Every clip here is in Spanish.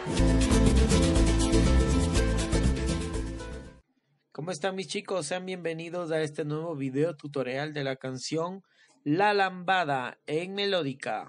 ¿Cómo están mis chicos? Sean bienvenidos a este nuevo video tutorial de la canción La Lambada en melódica.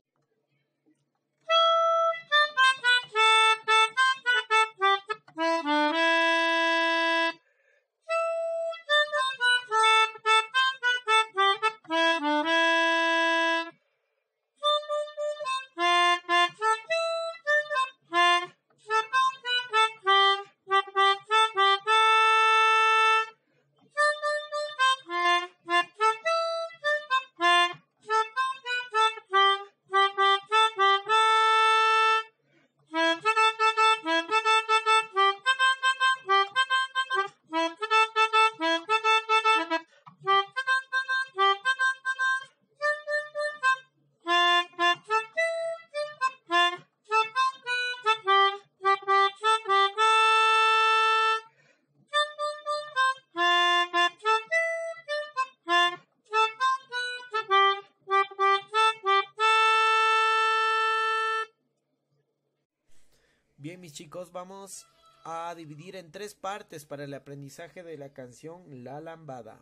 Bien mis chicos, vamos a dividir en 3 partes para el aprendizaje de la canción La Lambada.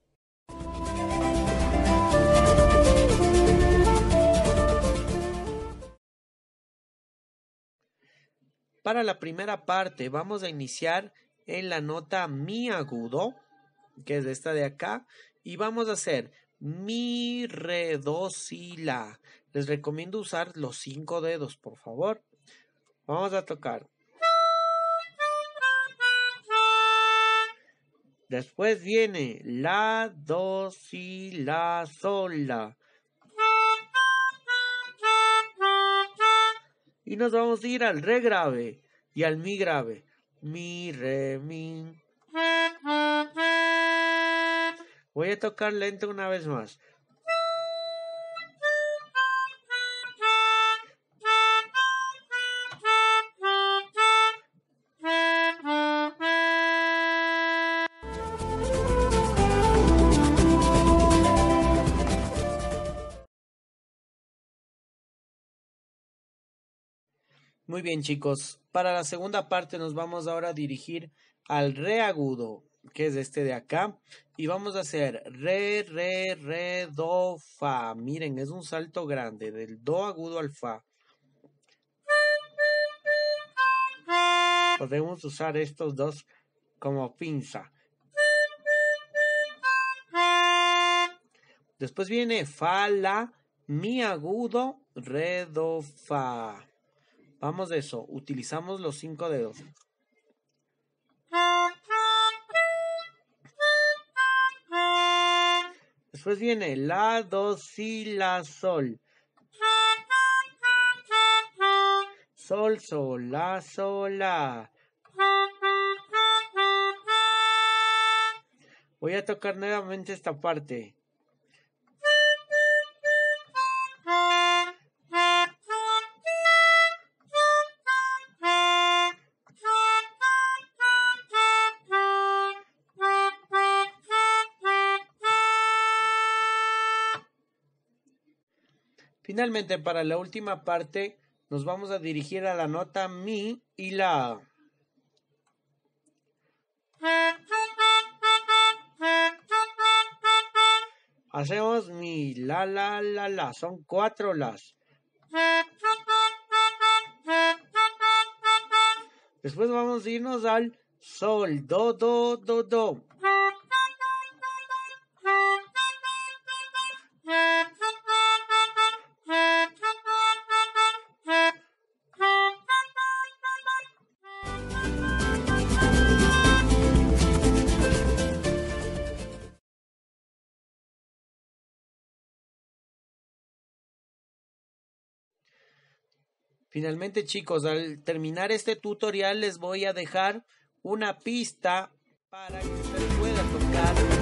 Para la primera parte vamos a iniciar en la nota mi agudo, que es esta de acá, y vamos a hacer mi, re, do, si, la. Les recomiendo usar los 5 dedos, por favor. Vamos a tocar. Después viene la, do, si, la, sol, la. Y nos vamos a ir al re grave y al mi grave. Mi, re, mi. Voy a tocar lento una vez más. Muy bien chicos, para la segunda parte nos vamos ahora a dirigir al re agudo, que es este de acá, y vamos a hacer re, re, re, do, fa. Miren, es un salto grande del do agudo al fa. Podemos usar estos dos como pinza. Después viene fa, la, mi agudo, re, do, fa. Vamos de eso, utilizamos los 5 dedos. Después viene la, do, si, la, sol. Sol, sol, la, sol, la. Voy a tocar nuevamente esta parte. Finalmente, para la última parte, nos vamos a dirigir a la nota mi y la. Hacemos mi, la. Son 4 las. Después vamos a irnos al sol, do, do, do, do. Finalmente chicos, al terminar este tutorial les voy a dejar una pista para que usted pueda tocar